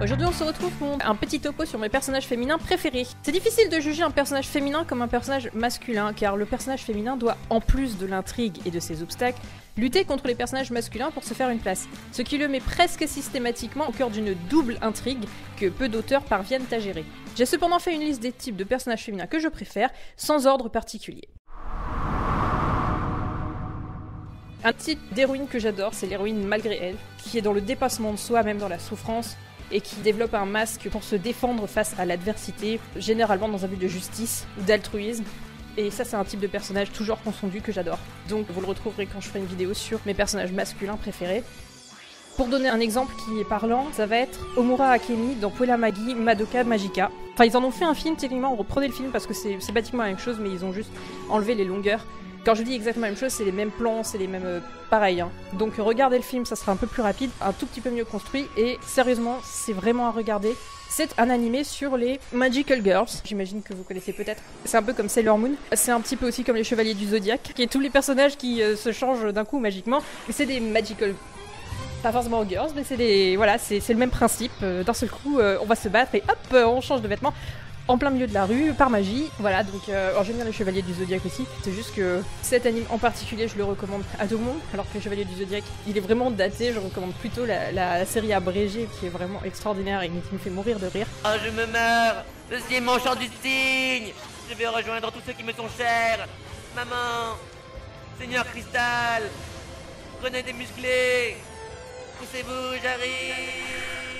Aujourd'hui on se retrouve pour un petit topo sur mes personnages féminins préférés. C'est difficile de juger un personnage féminin comme un personnage masculin, car le personnage féminin doit, en plus de l'intrigue et de ses obstacles, lutter contre les personnages masculins pour se faire une place. Ce qui le met presque systématiquement au cœur d'une double intrigue que peu d'auteurs parviennent à gérer. J'ai cependant fait une liste des types de personnages féminins que je préfère, sans ordre particulier. Un type d'héroïne que j'adore, c'est l'héroïne malgré elle, qui est dans le dépassement de soi, même dans la souffrance, et qui développe un masque pour se défendre face à l'adversité, généralement dans un but de justice ou d'altruisme. Et ça, c'est un type de personnage toujours confondu que j'adore. Donc vous le retrouverez quand je ferai une vidéo sur mes personnages masculins préférés. Pour donner un exemple qui est parlant, ça va être Omura Akemi dans Puella Magi Madoka Magica. Enfin, ils en ont fait un film, techniquement, on reprenait le film parce que c'est basiquement la même chose, mais ils ont juste enlevé les longueurs. Quand je dis exactement la même chose, c'est les mêmes plans, c'est les mêmes... pareil, hein. Donc regardez le film, ça sera un peu plus rapide, un tout petit peu mieux construit, et sérieusement, c'est vraiment à regarder. C'est un animé sur les Magical Girls, j'imagine que vous connaissez peut-être. C'est un peu comme Sailor Moon, c'est un petit peu aussi comme les Chevaliers du Zodiaque, qui est tous les personnages qui se changent d'un coup magiquement. C'est des Magical... pas forcément girls, mais c'est des... voilà, c'est le même principe. D'un seul coup, on va se battre et hop, on change de vêtements. En plein milieu de la rue, par magie, voilà, donc j'aime bien les Chevaliers du Zodiaque aussi, c'est juste que cet anime en particulier, je le recommande à tout le monde, alors que les Chevaliers du Zodiaque, il est vraiment daté, je recommande plutôt la série abrégée, qui est vraiment extraordinaire et qui me fait mourir de rire. Oh, je me meurs, ceci est mon chant du cygne, je vais rejoindre tous ceux qui me sont chers, maman, Seigneur Cristal, prenez des musclés, poussez-vous, j'arrive.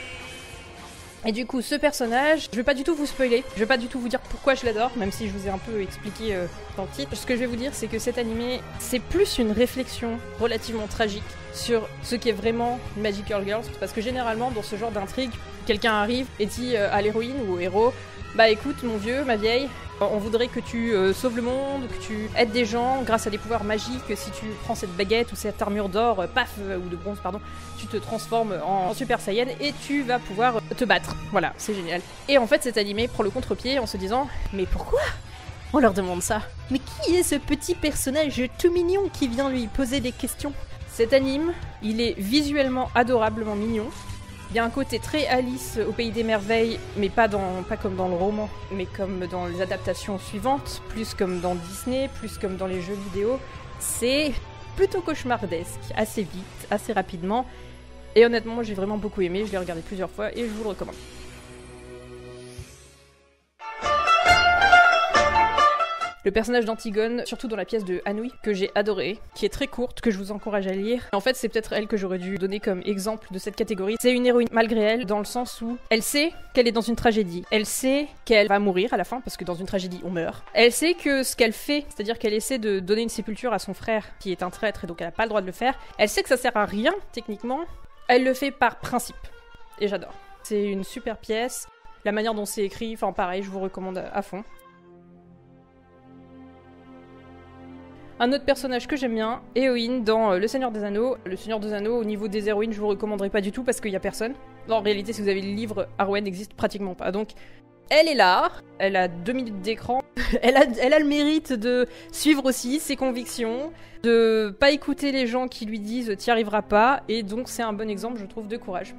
Et du coup, ce personnage, je vais pas du tout vous spoiler, je vais pas du tout vous dire pourquoi je l'adore, même si je vous ai un peu expliqué dans le titre. Ce que je vais vous dire, c'est que cet animé, c'est plus une réflexion relativement tragique sur ce qu'est vraiment Magical Girls, parce que généralement, dans ce genre d'intrigue, quelqu'un arrive et dit à l'héroïne ou au héros, bah écoute mon vieux, ma vieille, on voudrait que tu sauves le monde, que tu aides des gens grâce à des pouvoirs magiques, si tu prends cette baguette ou cette armure d'or, paf, ou de bronze pardon, tu te transformes en Super Saiyan et tu vas pouvoir te battre. Voilà, c'est génial. Et en fait cet animé prend le contre-pied en se disant, mais pourquoi on leur demande ça? Mais qui est ce petit personnage tout mignon qui vient lui poser des questions? Cet anime, il est visuellement adorablement mignon. Il y a un côté très Alice au Pays des Merveilles, mais pas comme dans le roman, mais comme dans les adaptations suivantes, plus comme dans Disney, plus comme dans les jeux vidéo. C'est plutôt cauchemardesque, assez vite, assez rapidement. Et honnêtement, moi j'ai vraiment beaucoup aimé, je l'ai regardé plusieurs fois et je vous le recommande. Le personnage d'Antigone, surtout dans la pièce de Anouilh, que j'ai adoré, qui est très courte, que je vous encourage à lire. En fait, c'est peut-être elle que j'aurais dû donner comme exemple de cette catégorie. C'est une héroïne malgré elle, dans le sens où elle sait qu'elle est dans une tragédie. Elle sait qu'elle va mourir à la fin, parce que dans une tragédie, on meurt. Elle sait que ce qu'elle fait, c'est-à-dire qu'elle essaie de donner une sépulture à son frère, qui est un traître, et donc elle n'a pas le droit de le faire. Elle sait que ça sert à rien, techniquement. Elle le fait par principe. Et j'adore. C'est une super pièce. La manière dont c'est écrit, enfin pareil, je vous recommande à fond. Un autre personnage que j'aime bien, Éowyn dans Le Seigneur des Anneaux. Le Seigneur des Anneaux, au niveau des héroïnes, je vous recommanderais pas du tout parce qu'il y a personne. En réalité, si vous avez le livre, Arwen n'existe pratiquement pas. Donc, elle est là, elle a 2 minutes d'écran, elle a le mérite de suivre aussi ses convictions, de pas écouter les gens qui lui disent « t'y arriveras pas », et donc c'est un bon exemple, je trouve, de courage.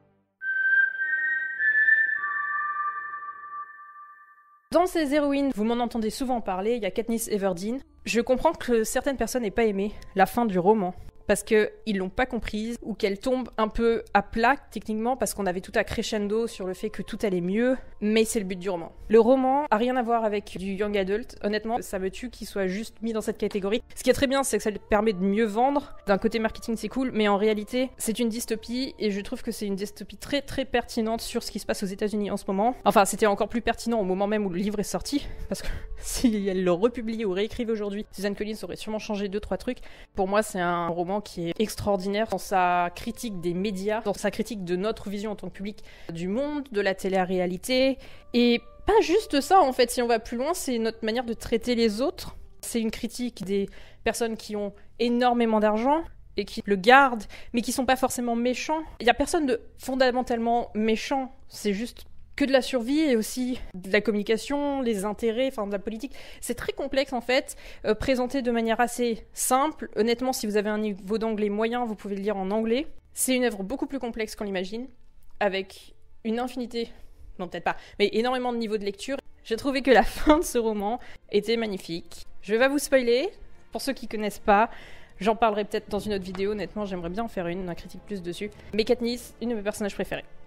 Dans ces héroïnes, vous m'en entendez souvent parler, il y a Katniss Everdeen. Je comprends que certaines personnes n'aient pas aimé la fin du roman, parce qu'ils l'ont pas comprise, ou qu'elle tombe un peu à plat, techniquement, parce qu'on avait tout à crescendo sur le fait que tout allait mieux, mais c'est le but du roman. Le roman a rien à voir avec du young adult, honnêtement, ça me tue qu'il soit juste mis dans cette catégorie. Ce qui est très bien, c'est que ça lui permet de mieux vendre, d'un côté marketing c'est cool, mais en réalité, c'est une dystopie, et je trouve que c'est une dystopie très très pertinente sur ce qui se passe aux États-Unis en ce moment. Enfin, c'était encore plus pertinent au moment même où le livre est sorti, parce que si elle le republie ou réécrivait aujourd'hui, Suzanne Collins aurait sûrement changé 2-3 trucs. Pour moi, c'est un roman qui est extraordinaire dans sa critique des médias, dans sa critique de notre vision en tant que public du monde, de la télé-réalité, et pas juste ça en fait, si on va plus loin, c'est notre manière de traiter les autres. C'est une critique des personnes qui ont énormément d'argent et qui le gardent, mais qui sont pas forcément méchants. Il y a personne de fondamentalement méchant, c'est juste que de la survie et aussi de la communication, les intérêts, enfin de la politique. C'est très complexe en fait, présenté de manière assez simple. Honnêtement, si vous avez un niveau d'anglais moyen, vous pouvez le lire en anglais. C'est une œuvre beaucoup plus complexe qu'on l'imagine, avec une infinité, non peut-être pas, mais énormément de niveaux de lecture. J'ai trouvé que la fin de ce roman était magnifique. Je vais pas vous spoiler, pour ceux qui connaissent pas, j'en parlerai peut-être dans une autre vidéo, honnêtement j'aimerais bien en faire une critique plus dessus. Mais Katniss, une de mes personnages préférés.